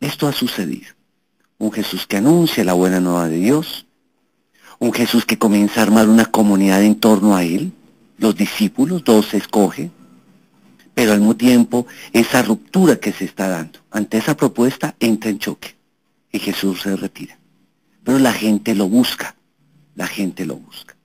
Esto ha sucedido. Un Jesús que anuncia la buena nueva de Dios, un Jesús que comienza a armar una comunidad en torno a él, los discípulos, 12 escoge, pero al mismo tiempo esa ruptura que se está dando ante esa propuesta entra en choque y Jesús se retira. Pero la gente lo busca, la gente lo busca.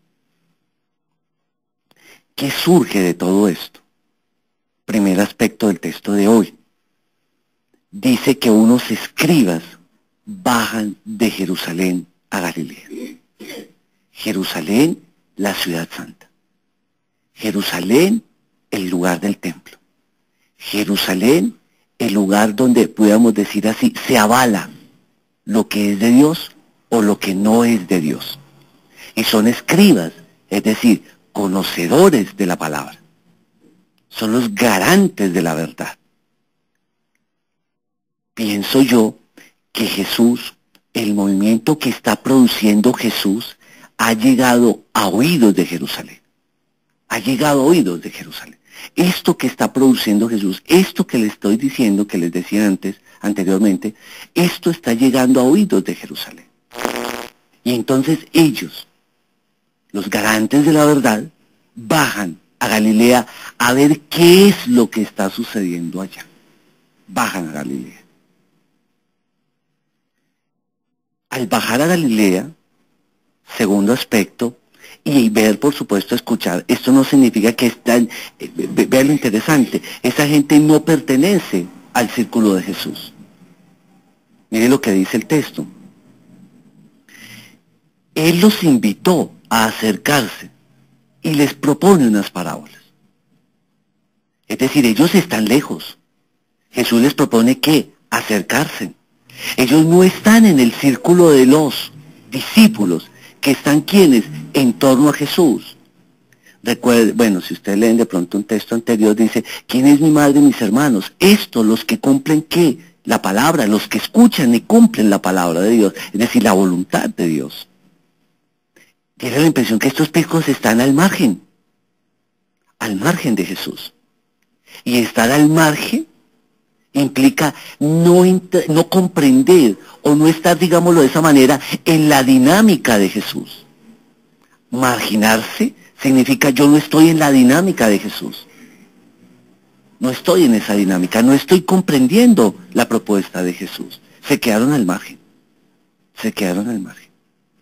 ¿Qué surge de todo esto? Primer aspecto del texto de hoy. Dice que unos escribas bajan de Jerusalén a Galilea. Jerusalén, la ciudad santa. Jerusalén, el lugar del templo. Jerusalén, el lugar donde, podríamos decir así, se avala lo que es de Dios o lo que no es de Dios. Y son escribas, es decir, conocedores de la palabra. Son los garantes de la verdad. Pienso yo que Jesús, el movimiento que está produciendo Jesús, ha llegado a oídos de Jerusalén. Ha llegado a oídos de Jerusalén. Esto que está produciendo Jesús, esto que les estoy diciendo, que les decía anteriormente, esto está llegando a oídos de Jerusalén. Y entonces ellos, los garantes de la verdad, bajan a Galilea a ver qué es lo que está sucediendo allá. Bajan a Galilea. Al bajar a Galilea, segundo aspecto, y ver, por supuesto, escuchar, esto no significa que están, vean lo interesante, esa gente no pertenece al círculo de Jesús. Mire lo que dice el texto. Él los invitó a acercarse y les propone unas parábolas. Es decir, ellos están lejos. Jesús les propone que acercarse. Ellos no están en el círculo de los discípulos, que están quienes en torno a Jesús. Recuerden, bueno, si ustedes leen de pronto un texto anterior, dice, ¿quién es mi madre y mis hermanos? Estos, los que cumplen ¿qué? La palabra, los que escuchan y cumplen la palabra de Dios, es decir, la voluntad de Dios. Tiene la impresión que estos picos están al margen de Jesús. Y estar al margen implica no comprender o no estar, digámoslo de esa manera, en la dinámica de Jesús. Marginarse significa yo no estoy en la dinámica de Jesús. No estoy en esa dinámica, no estoy comprendiendo la propuesta de Jesús. Se quedaron al margen. Se quedaron al margen.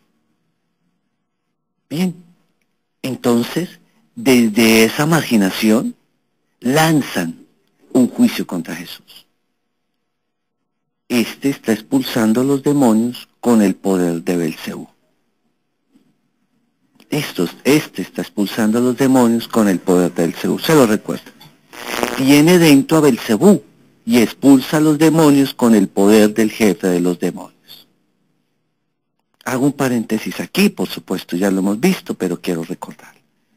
Bien, entonces, desde esa marginación, lanzan un juicio contra Jesús. Este está expulsando a los demonios con el poder de Belcebú. Este está expulsando a los demonios con el poder de Belcebú. Se lo recuerdo. Tiene dentro a Belcebú y expulsa a los demonios con el poder del jefe de los demonios. Hago un paréntesis aquí, por supuesto ya lo hemos visto, pero quiero recordar.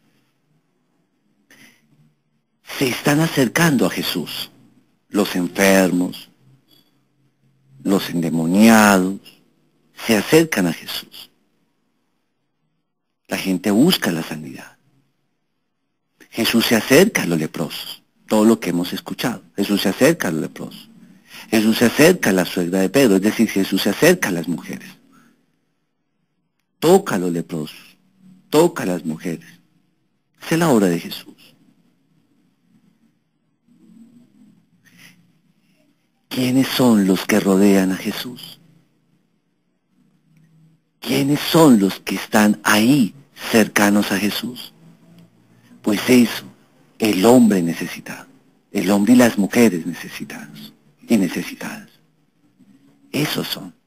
Se están acercando a Jesús, los enfermos, los endemoniados, se acercan a Jesús. La gente busca la sanidad. Jesús se acerca a los leprosos, todo lo que hemos escuchado. Jesús se acerca a los leprosos. Jesús se acerca a la suegra de Pedro, es decir, Jesús se acerca a las mujeres. Toca a los leprosos, toca a las mujeres. Esa es la obra de Jesús. ¿Quiénes son los que rodean a Jesús? ¿Quiénes son los que están ahí cercanos a Jesús? Pues eso, el hombre necesitado, el hombre y las mujeres necesitados y necesitadas. Esos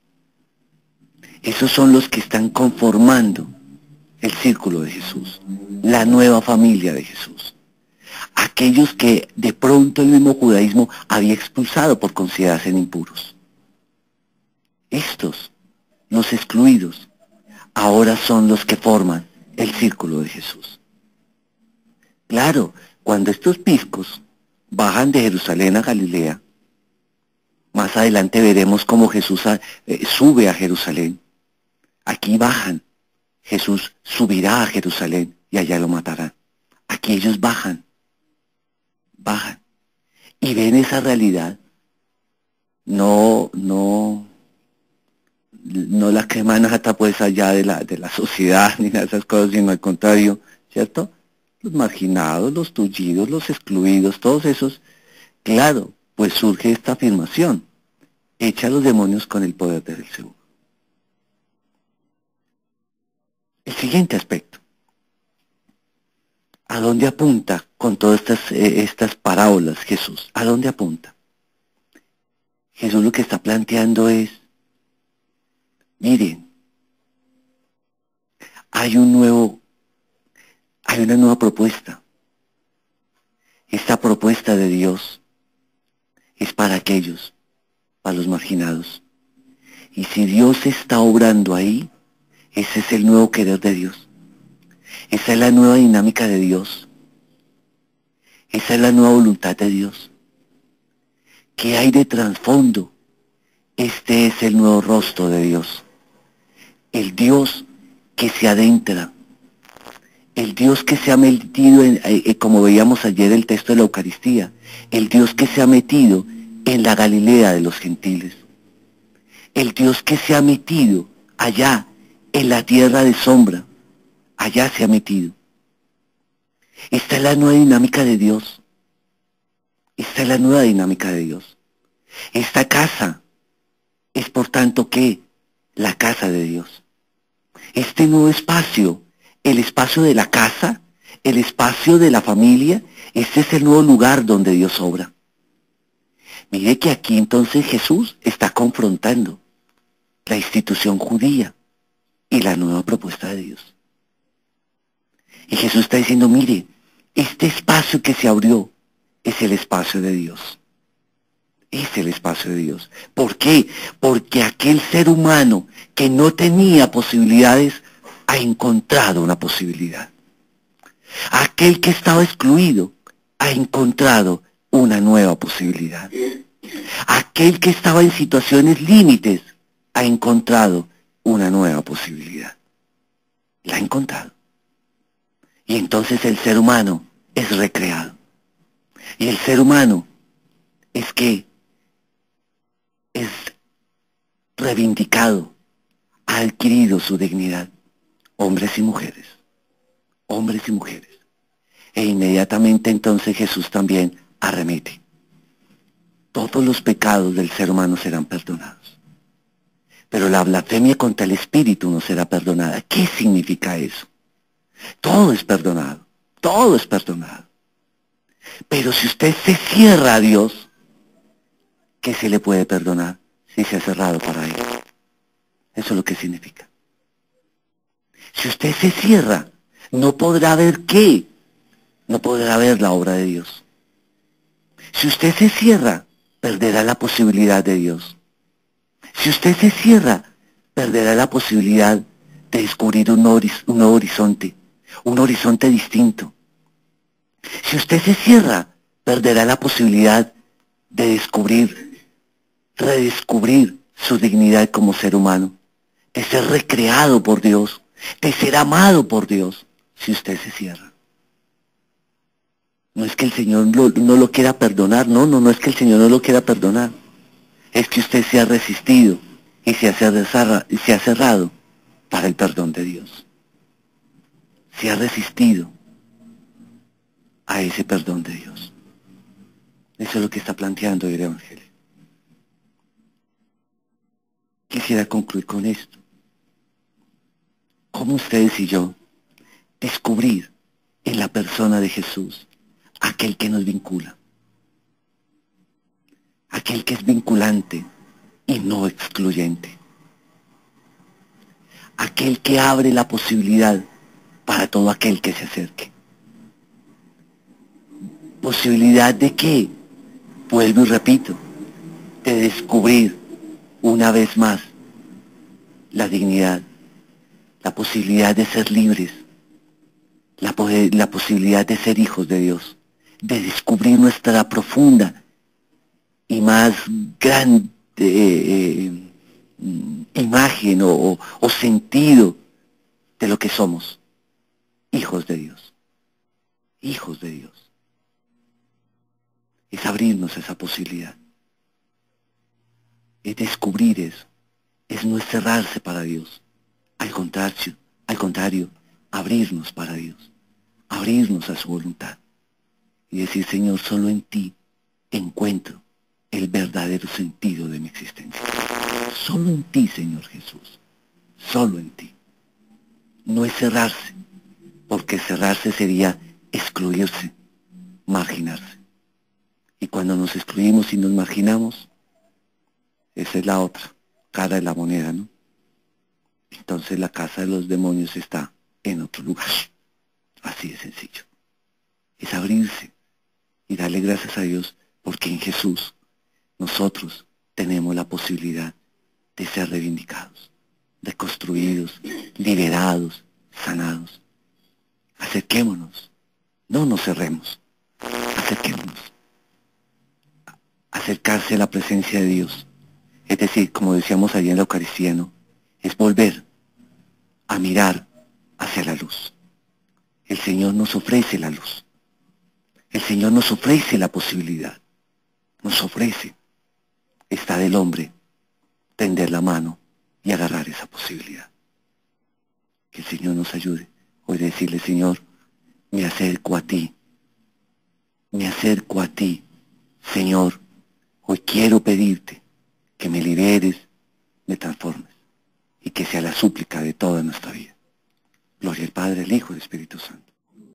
son los que están conformando el círculo de Jesús, la nueva familia de Jesús. Aquellos que de pronto el mismo judaísmo había expulsado por considerarse impuros. Estos, los excluidos, ahora son los que forman el círculo de Jesús. Claro, cuando estos piscos bajan de Jerusalén a Galilea, más adelante veremos cómo Jesús sube a Jerusalén. Aquí bajan, Jesús subirá a Jerusalén y allá lo matarán. Aquí ellos bajan y ven esa realidad. No una crema nata pues allá de la sociedad ni nada de esas cosas, sino al contrario, ¿cierto? Los marginados, los tullidos, los excluidos, todos esos, claro, pues surge esta afirmación, echa a los demonios con el poder de Belcebú. El siguiente aspecto, ¿a dónde apunta con todas estas parábolas Jesús? ¿A dónde apunta? Jesús lo que está planteando es, miren, hay una nueva propuesta. Esta propuesta de Dios es para aquellos, para los marginados. Y si Dios está obrando ahí, ese es el nuevo querer de Dios. Esa es la nueva dinámica de Dios. Esa es la nueva voluntad de Dios. ¿Qué hay de trasfondo? Este es el nuevo rostro de Dios. El Dios que se adentra. El Dios que se ha metido, como veíamos ayer el texto de la Eucaristía, el Dios que se ha metido en la Galilea de los gentiles. El Dios que se ha metido allá en la tierra de sombra. Allá se ha metido. Esta es la nueva dinámica de Dios. Esta es la nueva dinámica de Dios. Esta casa es por tanto que la casa de Dios. Este nuevo espacio, el espacio de la casa, el espacio de la familia, este es el nuevo lugar donde Dios obra. Mire que aquí entonces Jesús está confrontando la institución judía y la nueva propuesta de Dios. Y Jesús está diciendo, mire, este espacio que se abrió es el espacio de Dios. Es el espacio de Dios. ¿Por qué? Porque aquel ser humano que no tenía posibilidades ha encontrado una posibilidad. Aquel que estaba excluido ha encontrado una nueva posibilidad. Aquel que estaba en situaciones límites ha encontrado una nueva posibilidad. La ha encontrado. Y entonces el ser humano es recreado. Y el ser humano es que es reivindicado, ha adquirido su dignidad. Hombres y mujeres. Hombres y mujeres. E inmediatamente entonces Jesús también arremete. Todos los pecados del ser humano serán perdonados. Pero la blasfemia contra el Espíritu no será perdonada. ¿Qué significa eso? Todo es perdonado. Todo es perdonado. Pero si usted se cierra a Dios, ¿qué se le puede perdonar si se ha cerrado para Él? Eso es lo que significa. Si usted se cierra, no podrá ver qué. No podrá ver la obra de Dios. Si usted se cierra, perderá la posibilidad de Dios. Si usted se cierra, perderá la posibilidad de descubrir un nuevo horizonte distinto. Si usted se cierra, perderá la posibilidad de redescubrir su dignidad como ser humano, de ser recreado por Dios, de ser amado por Dios, si usted se cierra. No es que el Señor no lo quiera perdonar, no es que el Señor no lo quiera perdonar. Es que usted se ha resistido y se ha cerrado para el perdón de Dios. Se ha resistido a ese perdón de Dios. Eso es lo que está planteando el Evangelio. Quisiera concluir con esto. ¿Cómo ustedes y yo descubrir en la persona de Jesús aquel que nos vincula? Aquel que es vinculante y no excluyente. Aquel que abre la posibilidad para todo aquel que se acerque. ¿Posibilidad de qué? Vuelvo y repito, de descubrir una vez más la dignidad, la posibilidad de ser libres, la posibilidad de ser hijos de Dios, de descubrir nuestra profunda y más grande imagen o sentido de lo que somos, hijos de Dios. Hijos de Dios. Es abrirnos a esa posibilidad. Es descubrir eso. es no cerrarse para Dios. Al contrario, abrirnos para Dios, abrirnos a su voluntad y decir, Señor, solo en ti encuentro el verdadero sentido de mi existencia. Solo en ti, Señor Jesús, solo en ti. No es cerrarse, porque cerrarse sería excluirse, marginarse. Y cuando nos excluimos y nos marginamos, esa es la otra cara de la moneda, ¿no? Entonces la casa de los demonios está en otro lugar. Así de sencillo. Es abrirse y darle gracias a Dios porque en Jesús nosotros tenemos la posibilidad de ser reivindicados, reconstruidos, liberados, sanados. Acerquémonos, no nos cerremos, acerquémonos. Acercarse a la presencia de Dios, es decir, como decíamos allí en la Eucaristía, ¿no? Es volver a mirar hacia la luz. El Señor nos ofrece la luz. El Señor nos ofrece la posibilidad. Nos ofrece. Está del hombre tender la mano y agarrar esa posibilidad. Que el Señor nos ayude. Hoy decirle, Señor, me acerco a ti. Me acerco a ti. Señor, hoy quiero pedirte que me liberes, me transformes y que sea la súplica de toda nuestra vida. Gloria al Padre, al Hijo y al Espíritu Santo.